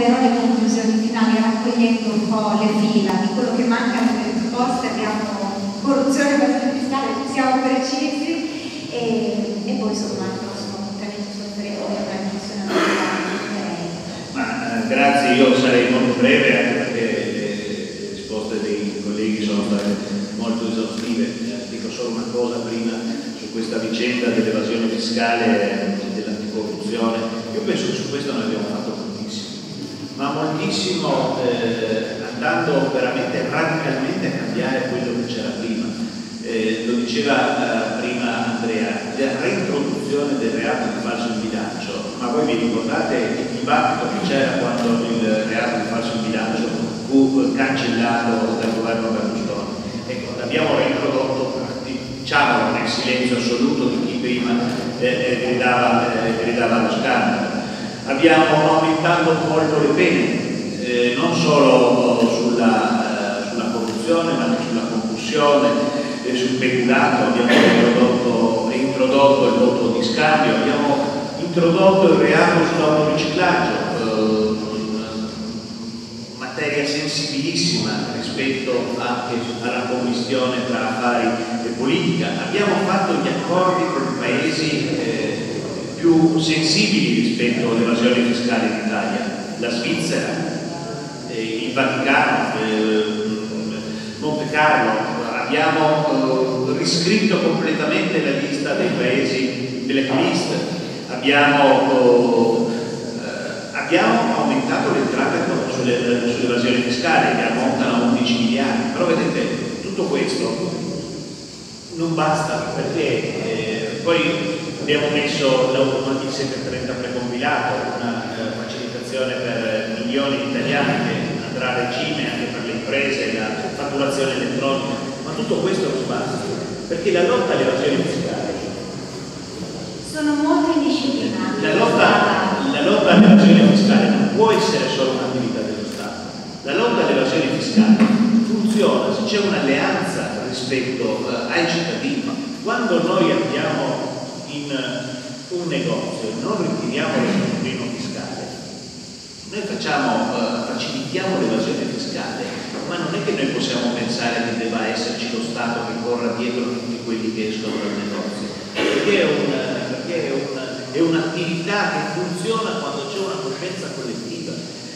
darò le conclusioni finali raccogliendo un po' le fila di quello che manca nelle proposte. Abbiamo corruzione, evasione fiscale, siamo precisi, e poi insomma il prossimo appuntamento sorteremo la discussione ambientale. Grazie, io sarei molto breve anche perché le risposte dei colleghi sono state molto esaustive. Dico solo una cosa prima su questa vicenda dell'evasione fiscale e dell'anticorruzione. Io penso che su questo noi abbiamo fatto moltissimo, ma moltissimo, andando veramente radicalmente a cambiare quello che c'era prima. Lo diceva prima Andrea, la reintroduzione del reato di falso in bilancio, ma voi vi ricordate il dibattito che c'era quando il reato di falso in bilancio fu cancellato dal governo Berlusconi? Ecco, l'abbiamo reintrodotto, diciamo, nel silenzio assoluto di chi prima gridava allo scandalo. Abbiamo aumentato molto le pene, non solo sulla corruzione, ma anche sulla concussione, sul peculato. Abbiamo introdotto il voto di scambio, abbiamo introdotto il reato sull'autoriciclaggio, materia sensibilissima rispetto anche alla commistione tra affari e politica. Abbiamo fatto gli accordi con i paesi più sensibili rispetto all'evasione fiscale in Italia, la Svizzera, il Vaticano, Monte Carlo. Abbiamo riscritto completamente la lista dei paesi blacklist, abbiamo aumentato le entrate sull'evasione fiscale, che ammontano a 11 miliardi. Però vedete, tutto questo non basta, perché poi abbiamo messo il 730 precompilato, una facilitazione per milioni di italiani che andrà a regime anche per le imprese, la fatturazione elettronica. Ma tutto questo non basta, perché la lotta all'evasione fiscale sono molto indisciplinati. La lotta all'evasione fiscale non può essere solo un'attività dello Stato. La lotta all'evasione fiscale funziona se c'è un'alleanza rispetto ai cittadini. Quando noi andiamo in un negozio e non ritiriamo lo scontrino fiscale, noi facilitiamo l'evasione fiscale, ma non è che noi possiamo pensare che debba esserci lo Stato che corra dietro tutti quelli che escono dal negozio, perché è un'attività che funziona quando c'è una coscienza collettiva.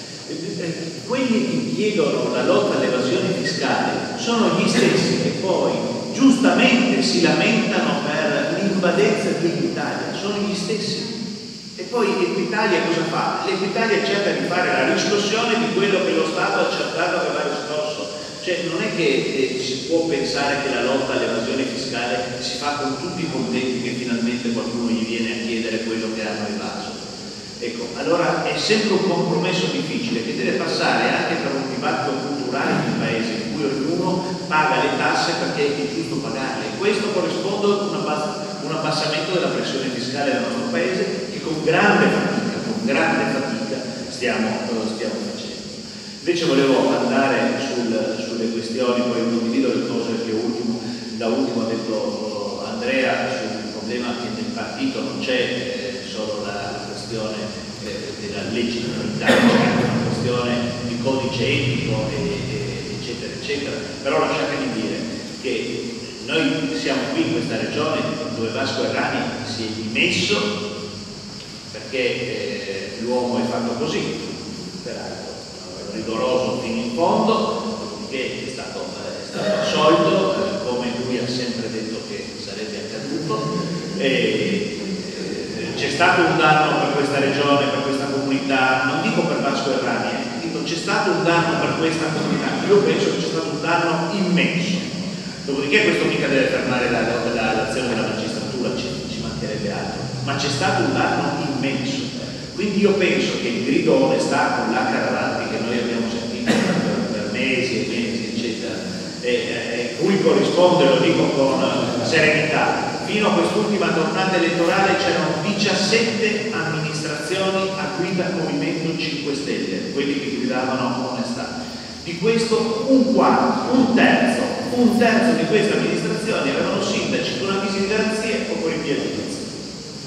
Quelli che chiedono la lotta all'evasione fiscale sono gli stessi che poi giustamente si lamentano per l'invadenza di Equitalia, sono gli stessi. E poi Equitalia cosa fa? L'Equitalia cerca di fare la riscossione di quello che lo Stato ha accertato che va riscosso. Cioè non è che si può pensare che la lotta all'evasione fiscale si fa con tutti i contenti che finalmente qualcuno gli viene a chiedere quello che hanno evaso. Ecco, allora è sempre un compromesso difficile che deve passare anche per un dibattito culturale di un paese in cui ognuno paga le tasse perché è giusto pagarle. E questo corrisponde a un abbassamento della pressione fiscale del nostro paese che con grande fatica stiamo facendo. Invece volevo andare sulle questioni, poi condivido le cose che da ultimo ha detto Andrea sul problema che nel partito non c'è solo la questione della legittimità, c'è anche una questione di codice etico, eccetera, eccetera. Però lasciatemi dire che noi siamo qui in questa regione dove Vasco Errani si è dimesso perché l'uomo è fatto così, peraltro rigoroso fino in fondo, che è stato assolto come lui ha sempre detto che sarebbe accaduto. C'è stato un danno per questa regione, per questa comunità, non dico per Vasco Errani, dico c'è stato un danno per questa comunità. Io penso che c'è stato un danno immenso. Dopodiché questo mica deve fermare l'azione della magistratura, ci mancherebbe altro, ma c'è stato un danno immenso. Quindi io penso che il grido onestà con l'H davanti che noi abbiamo sentito per mesi e mesi, eccetera, cui corrisponde, lo dico con serenità, fino a quest'ultima tornata elettorale c'erano 17 amministrazioni a guida Movimento 5 Stelle, quelli che gridavano onestà. Di questo un terzo di queste amministrazioni avevano sindaci con avvisi di garanzie o con rinvii a giudizio.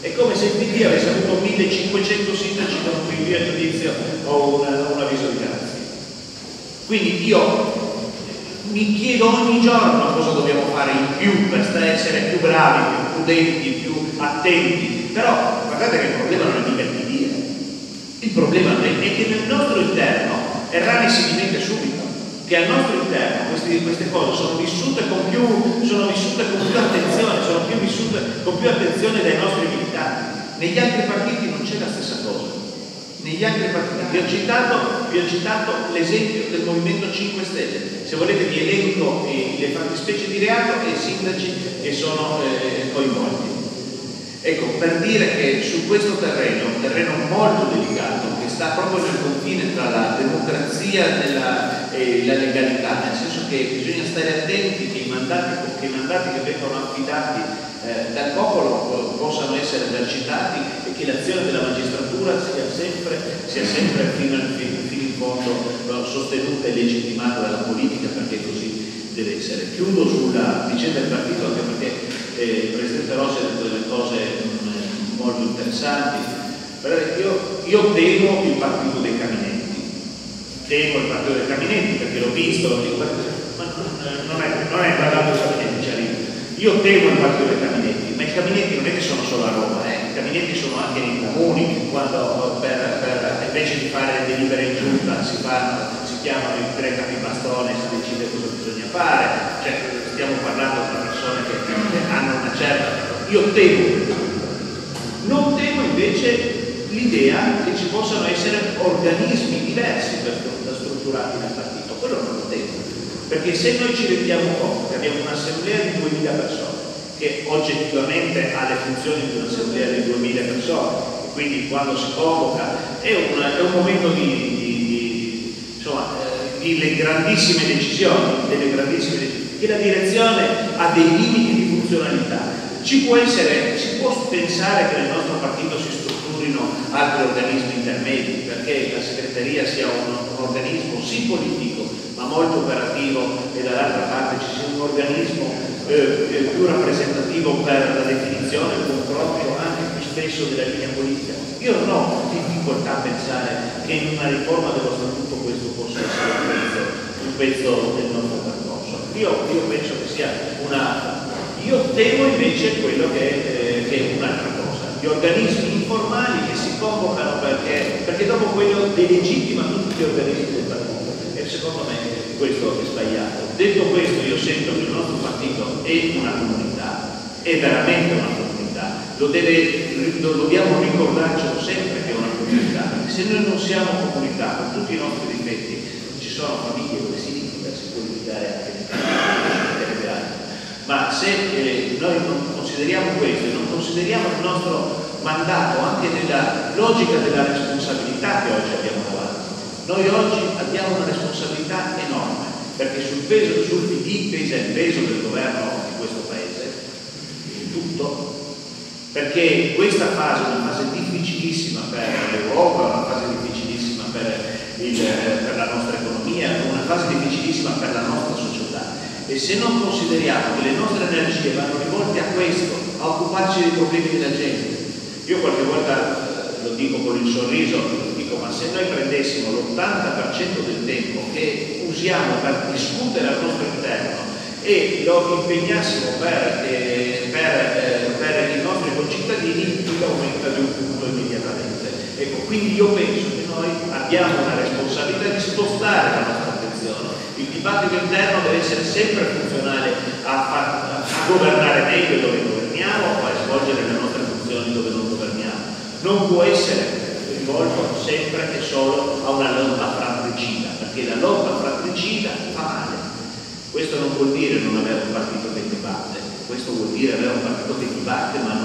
È come se il PD avesse avuto 1500 sindaci con un rinvio a giudizio o un avviso di garanzia. Quindi io mi chiedo ogni giorno cosa dobbiamo fare in più per essere più bravi, più prudenti, più attenti. Però guardate che il problema non è mica il PD. Il problema è che nel nostro interno, Errani si dimette subito che al nostro interno queste cose sono vissute con più attenzione, sono vissute con più attenzione dai nostri militanti. Negli altri partiti non c'è la stessa cosa. Negli altri partiti vi ho citato l'esempio del Movimento 5 Stelle. Se volete vi elenco le fattispecie di reato e i sindaci che sono coinvolti. Ecco, per dire che su questo terreno, un terreno molto delicato, che sta proprio nel confine tra la democrazia e la legalità, nel senso che bisogna stare attenti che i mandati che vengono affidati dal popolo possano essere esercitati e che l'azione della magistratura sia sempre fino in fondo sostenuta e legittimata dalla politica, perché così deve essere. Chiudo sulla vicenda del partito, anche perché il Presidente Rossi ha detto delle cose molto interessanti. Io temo il partito dei caminetti. Temo il partito dei caminetti perché l'ho visto, lo dico, ma non è parlato di caminetti, cioè, io temo il partito dei caminetti, ma i caminetti non è che sono solo a Roma, i caminetti sono anche nei comuni, quando invece di fare delibere in giunta si chiamano i 3 capibastone e si decide cosa bisogna fare, cioè stiamo parlando di persone che hanno una certa. Io temo, non temo invece l'idea che ci possano essere organismi diversi da strutturati nel partito, quello non lo temo, perché se noi ci rendiamo conto che abbiamo un'assemblea di 2000 persone che oggettivamente ha le funzioni di un'assemblea di 2000 persone, quindi quando si convoca è un momento di grandissime decisioni, che la direzione ha dei limiti di funzionalità. Si può pensare che nel nostro partito si strutturino altri organismi intermedi, perché la segreteria sia un organismo sì politico ma molto operativo, e dall'altra parte ci sia un organismo più rappresentativo per la definizione e il confronto anche più spesso della linea politica. Io non ho difficoltà a pensare che in una riforma dello statuto questo possa essere un pezzo del nostro percorso. Io penso che sia io temo invece quello che è un'altra cosa, gli organismi informali che si convocano perché dopo quello delegittima tutti gli organismi del partito, e secondo me questo è sbagliato. Detto questo, io sento che il nostro partito è una comunità, è veramente una comunità, lo dobbiamo ricordarcelo sempre che è una comunità, perché se noi non siamo comunità con tutti i nostri difetti, ci sono famiglie dove si litiga, si può litigare anche nelle altre. Ma se noi non consideriamo questo e non consideriamo il nostro mandato anche nella logica della responsabilità che oggi abbiamo davanti, noi oggi abbiamo una responsabilità enorme, perché sul PD pesa il peso del governo di questo Paese, in tutto, perché questa fase è una fase difficilissima per l'Europa, una fase difficilissima per la nostra economia, una fase difficilissima per la nostra società. E se non consideriamo che le nostre energie vanno rivolte a questo, a occuparci dei problemi della gente, io qualche volta lo dico con il sorriso, dico, ma se noi prendessimo l'80% del tempo che usiamo per discutere al nostro interno e lo impegnassimo per i nostri concittadini, tutto aumenta di un punto immediatamente. Ecco, quindi io penso che noi abbiamo una responsabilità di spostare la nostra attenzione. Il dibattito interno deve essere sempre funzionale a governare meglio dove governiamo o a svolgere le nostre funzioni dove non governiamo. Non può essere rivolto sempre e solo a una lotta fratricida, perché la lotta fratricida fa male. Questo non vuol dire non avere un partito che dibatte, questo vuol dire avere un partito che dibatte ma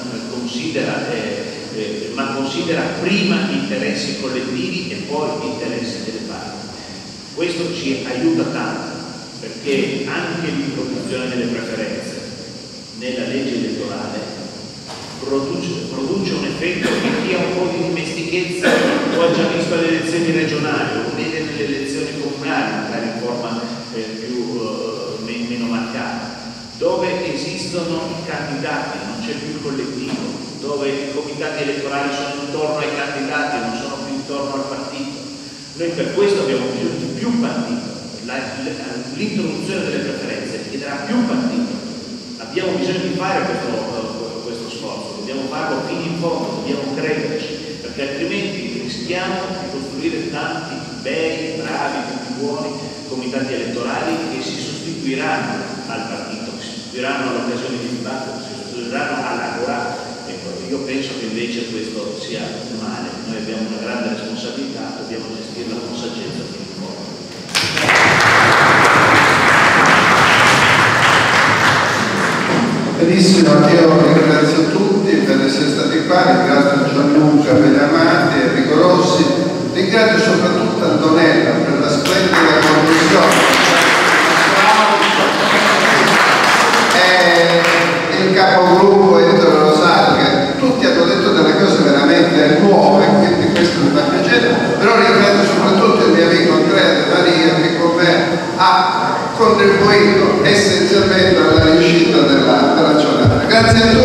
considera prima gli interessi collettivi e poi gli interessi delle parti. Questo ci aiuta tanto, perché anche l'introduzione delle preferenze nella legge elettorale produce un effetto che chi ha un po' di dimestichezza o ha già visto le elezioni regionali o vede nelle elezioni comunali, magari in forma meno marcata, dove esistono i candidati, non c'è più il collettivo, dove i comitati elettorali sono intorno ai candidati e non sono più intorno al partito. Noi per questo abbiamo bisogno di più partito. L'introduzione delle preferenze chiederà più partito. Abbiamo bisogno di fare questo sforzo, dobbiamo farlo fino in fondo, dobbiamo crederci, perché altrimenti rischiamo di costruire tanti bei, bravi, tutti buoni comitati elettorali che si sostituiranno al partito, che si sostituiranno all'occasione di dibattito, si sostituiranno all'agora. Ecco, io penso che invece questo sia un male. Noi abbiamo una grande responsabilità, dobbiamo gestirla con saggezza fino in fondo. Benissimo, io ringrazio tutti per essere stati qua, ringrazio Gianluca Vegliamati, Enrico Rossi, ringrazio soprattutto Antonella per la splendida conclusione e il capogruppo Ettore Rosario, che tutti hanno detto delle cose veramente nuove, quindi questo mi fa piacere, però ringrazio soprattutto il mio amico Andrea De Maria che con me ha contribuito essenzialmente alla riuscita della giornata. Grazie a tutti.